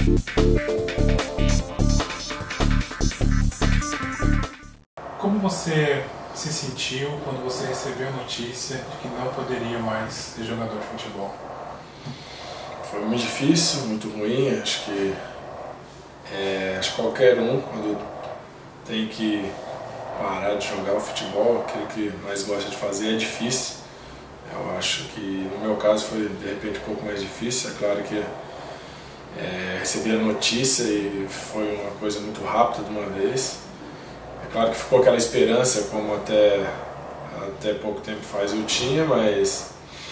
Como você se sentiu quando você recebeu a notícia de que não poderia mais ser jogador de futebol? Foi muito difícil, muito ruim. Acho que qualquer um, quando tem que parar de jogar o futebol, aquilo que mais gosta de fazer, é difícil. Eu acho que no meu caso foi de repente um pouco mais difícil. É claro que recebi a notícia e foi uma coisa muito rápida de uma vez. É claro que ficou aquela esperança, como até pouco tempo faz eu tinha, mas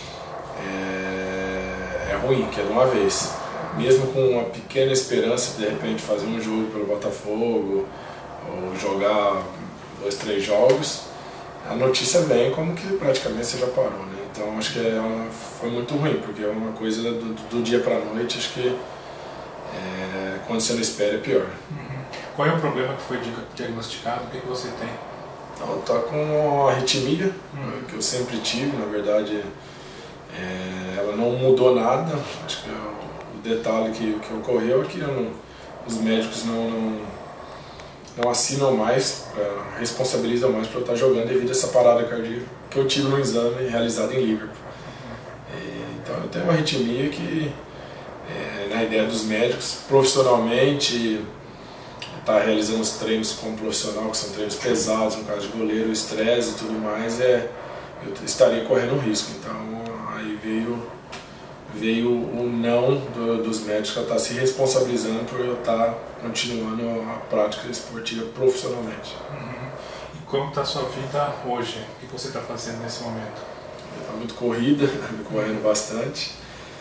é ruim, que é de uma vez. Mesmo com uma pequena esperança de repente fazer um jogo pelo Botafogo, ou jogar 2, 3 jogos, a notícia vem como que praticamente você já parou, né? Então acho que foi muito ruim, porque é uma coisa do dia para a noite. Acho que quando você não espera é pior. Qual é o problema que foi diagnosticado? O que você tem? Então, eu tô com uma arritmia, que eu sempre tive. Na verdade, ela não mudou nada. Acho que o detalhe que ocorreu é que os médicos não assinam mais, responsabilizam mais por eu estar jogando devido a essa parada cardíaca que eu tive no exame realizado em Liverpool. Então eu tenho uma arritmia que, na ideia dos médicos, profissionalmente, estar realizando os treinos como profissional, que são treinos pesados, no caso de goleiro, estresse e tudo mais, eu estaria correndo risco. Então aí veio o não dos médicos, que estar se responsabilizando por eu estar continuando a prática esportiva profissionalmente. E como está a sua vida hoje? O que você está fazendo nesse momento? Está muito corrida, correndo bastante.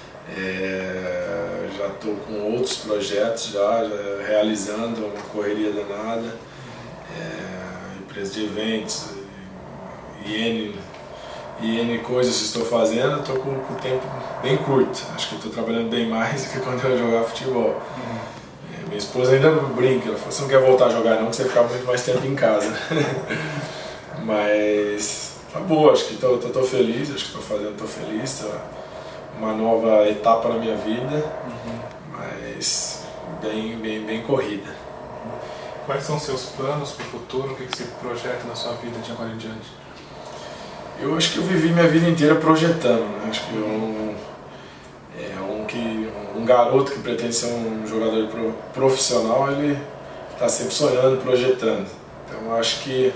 Já estou com outros projetos já realizando, uma correria danada, empresa de eventos e N coisas que estou fazendo. Estou com o tempo bem curto. Acho que estou trabalhando bem mais do que quando eu jogava futebol. Minha esposa ainda brinca, ela falou: você não quer voltar a jogar não, que você ficar muito mais tempo em casa. Mas tá boa, acho que estou feliz, acho que estou feliz. Uma nova etapa na minha vida, mas bem corrida. Quais são os seus planos para o futuro? O que você projeta na sua vida de agora em diante? Eu acho que eu vivi minha vida inteira projetando, né? Acho que um garoto que pretende ser um jogador profissional, ele está sempre sonhando, projetando. Então eu acho que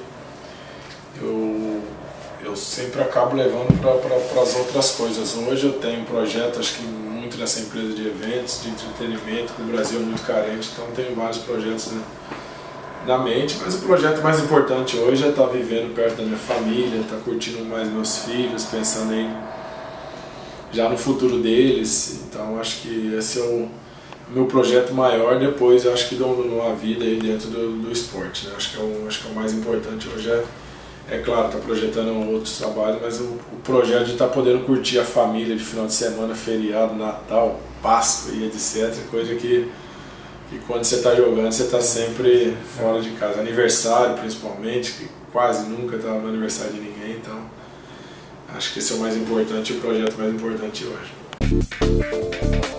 eu sempre acabo levando para as outras coisas. Hoje eu tenho um projeto, acho que muito nessa empresa de eventos, de entretenimento, que o Brasil é muito carente, então tenho vários projetos na mente, mas o projeto mais importante hoje é estar vivendo perto da minha família, estar curtindo mais meus filhos, pensando já no futuro deles. Então acho que esse é o meu projeto maior. Depois eu acho que dou uma vida aí dentro do esporte, né? Acho que é o mais importante hoje. É claro, está projetando outros trabalhos, mas o projeto de estar podendo curtir a família de final de semana, feriado, Natal, Páscoa e etc. Coisa que quando você está jogando, você está sempre fora de casa. Aniversário, principalmente, que quase nunca estava no aniversário de ninguém. Então, acho que esse é o mais importante, o projeto mais importante hoje.